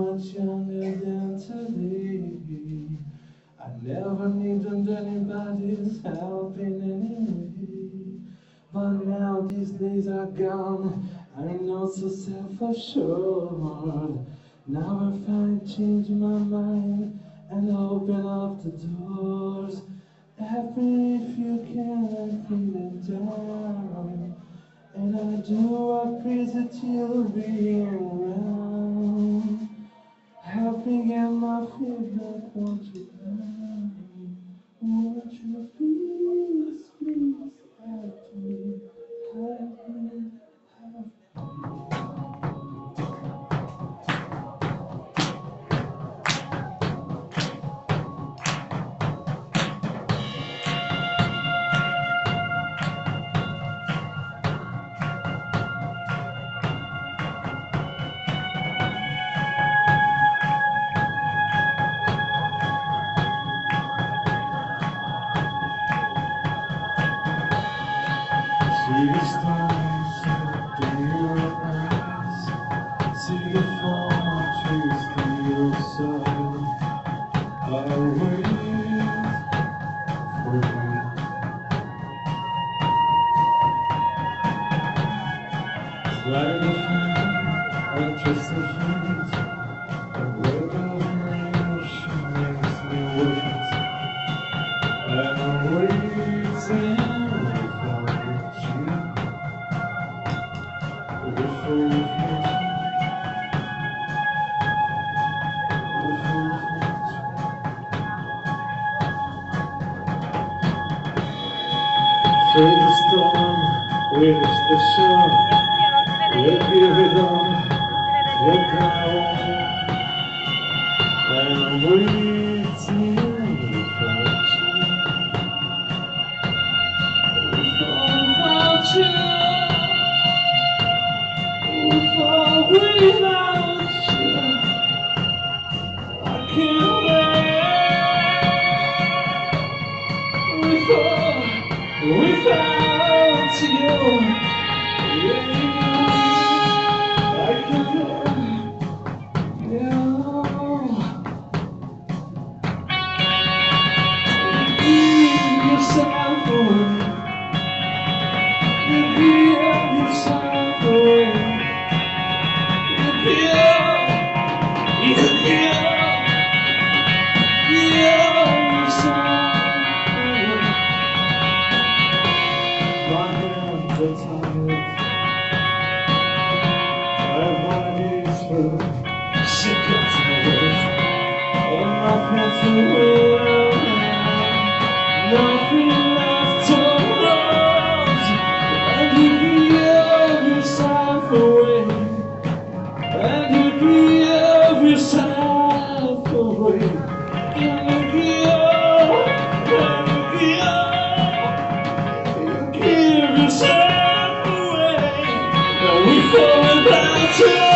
much younger than today. I never needed anybody's help in any way. But now these days are gone, I'm not so self-assured. Now I finally change my mind and open up the doors. Happy if you can feel it down. And I do appreciate you being around. Helping get my feedback, won't you come? Won't you please, please help me, help me, help me. See the stars through your eyes, see the fallen trees from your side. I'll wait for you. Slide the fire, and trust the heat. The wave of rain, she makes me wait. And I'm waiting for you. Through the storm, with the shore, we'll give it all, we'll cry on. And I'm waiting for you. Without you, without you, I can't wait. Without you, I can't. Give yourself away. You give yourself away. You give yourself away. My hands are tired. My body's full. Sick and tired. And my pants are weary. Nothing left to lose. And you give yourself away. And you give yourself away. And you give yourself away. And we fall without you.